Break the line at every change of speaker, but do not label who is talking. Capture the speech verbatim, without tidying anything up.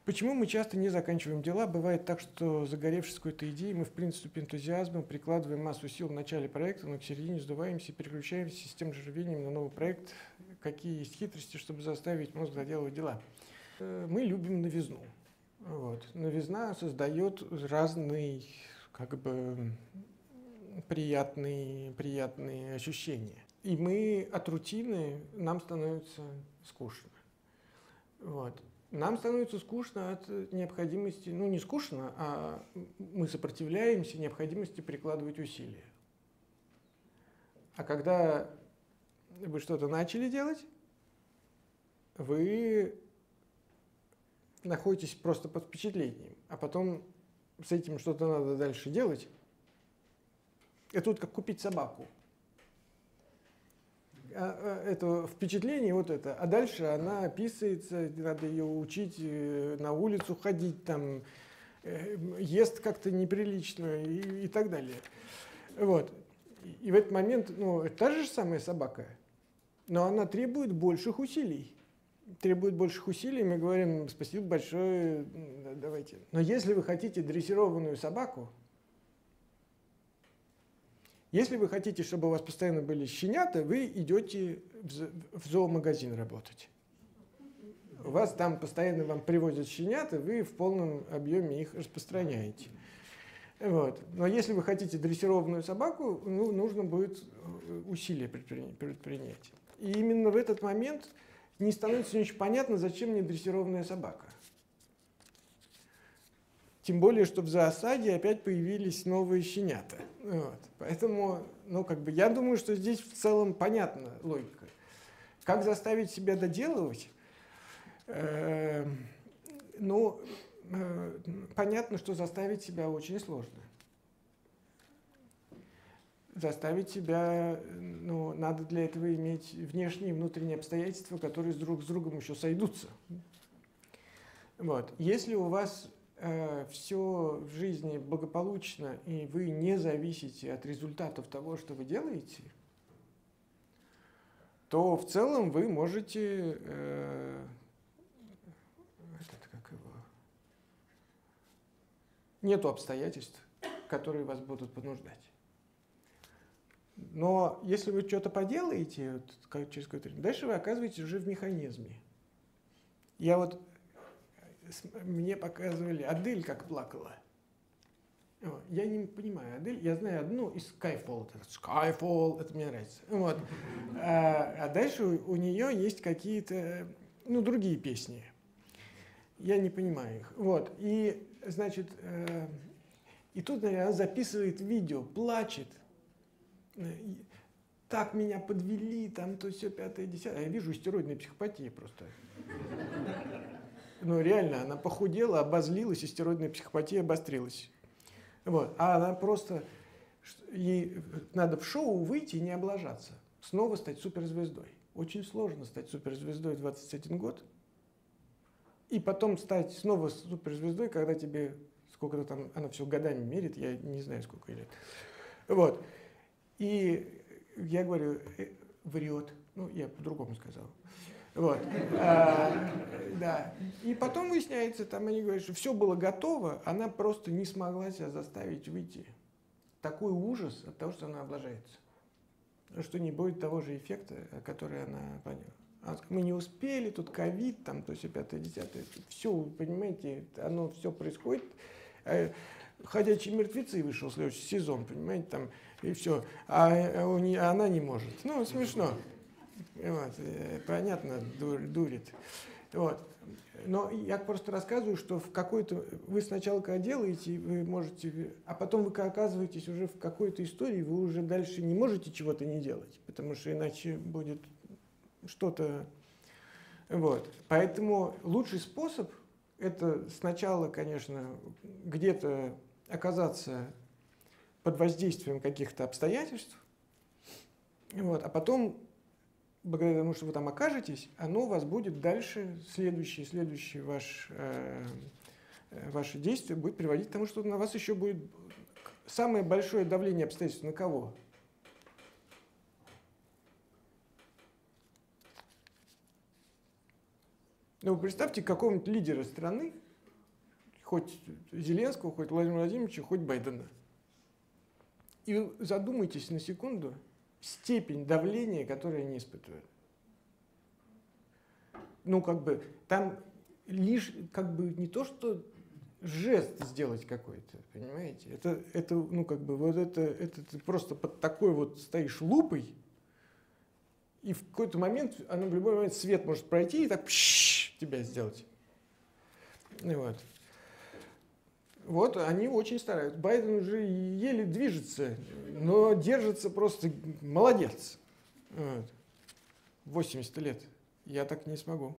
Почему мы часто не заканчиваем дела? Бывает так, что загоревшись какой-то идеей, мы в принципе энтузиазмом прикладываем массу сил в начале проекта, но к середине сдуваемся и переключаемся с тем же рвением на новый проект. Какие есть хитрости, чтобы заставить мозг доделывать дела? Мы любим новизну. Вот. Новизна создает разные, как бы, приятные, приятные ощущения. И мы от рутины, нам становится скучно. Вот. Нам становится скучно от необходимости, ну не скучно, а мы сопротивляемся необходимости прикладывать усилия. А когда вы что-то начали делать, вы находитесь просто под впечатлением, а потом с этим что-то надо дальше делать. Это вот как купить собаку. Это впечатление, вот это, а дальше она описывается, надо ее учить на улицу ходить, там, ест как-то неприлично и, и так далее. Вот. И в этот момент, ну, это та же самая собака, но она требует больших усилий. Требует больших усилий, мы говорим, спасибо большое, давайте. Но если вы хотите дрессированную собаку, если вы хотите, чтобы у вас постоянно были щенята, вы идете в зоомагазин работать. У вас там постоянно вам привозят щенят, и вы в полном объеме их распространяете. Вот. Но если вы хотите дрессированную собаку, ну, нужно будет усилия предпринять. И именно в этот момент не становится не очень понятно, зачем мне дрессированная собака. Тем более, что в зоосаде опять появились новые щенята. Вот. Поэтому, ну, как бы, я думаю, что здесь в целом понятна логика. Как заставить себя доделывать? Э, ну, э, понятно, что заставить себя очень сложно. Заставить себя, ну, надо для этого иметь внешние и внутренние обстоятельства, которые друг с другом еще сойдутся. Вот. Если у вас все в жизни благополучно, и вы не зависите от результатов того, что вы делаете, то в целом вы можете, э, этот, как его, нету обстоятельств, которые вас будут понуждать. Но если вы что-то поделаете, вот, через какое-то время, дальше вы оказываетесь уже в механизме. Я вот Мне показывали Адель, как плакала. Я не понимаю Адель, я знаю одну из Skyfall. Skyfall, это мне нравится. Вот. А, а дальше у, у нее есть какие-то, ну, другие песни. Я не понимаю их. Вот. И, значит, э, и тут, наверное, она записывает видео, плачет. Так меня подвели, там то все пятое, десятое. Я вижу истероидная психопатия просто. Ну, реально, она похудела, обозлилась, истероидная психопатия обострилась. Вот. А она просто... Ей надо в шоу выйти и не облажаться. Снова стать суперзвездой. Очень сложно стать суперзвездой в двадцать один год. И потом стать снова суперзвездой, когда тебе... Сколько-то там... Она все годами мерит, я не знаю, сколько лет. Вот. И я говорю, врет. Ну, я по-другому сказал. Вот. А, да. И потом выясняется, там они говорят, что все было готово, она просто не смогла себя заставить выйти. Такой ужас от того, что она облажается. Что не будет того же эффекта, который она поняла. Она сказала, мы не успели, тут ковид, там то все пятое, десятое. Все, понимаете, оно все происходит. Ходячие мертвецы вышел следующий сезон, понимаете, там, и все. А у нее, она не может. Ну, смешно. Вот, понятно, дур, дурит. Вот. Но я просто рассказываю, что в какой-то... Вы сначала, когда делаете, вы можете... А потом вы оказываетесь уже в какой-то истории, вы уже дальше не можете чего-то не делать, потому что иначе будет что-то... Вот. Поэтому лучший способ – это сначала, конечно, где-то оказаться под воздействием каких-то обстоятельств, вот, а потом... Благодаря тому, что вы там окажетесь, оно у вас будет дальше, следующее, следующее ваш, э, ваше действие будет приводить к тому, что на вас еще будет самое большое давление обстоятельств. На кого? Ну, вы представьте какого-нибудь лидера страны, Хоть Зеленского, хоть Владимира Владимировича, хоть Байдена. И задумайтесь на секунду степень давления, которое они испытывают. Ну, как бы, там лишь, как бы, не то, что жест сделать какой-то, понимаете? Это, это, ну, как бы, вот это, это ты просто под такой вот стоишь лупой, и в какой-то момент, оно в любой момент свет может пройти и так пш, тебя сделать. И вот. Вот они очень стараются. Байден уже еле движется, но держится просто молодец. Вот. восемьдесят лет. Я так не смогу.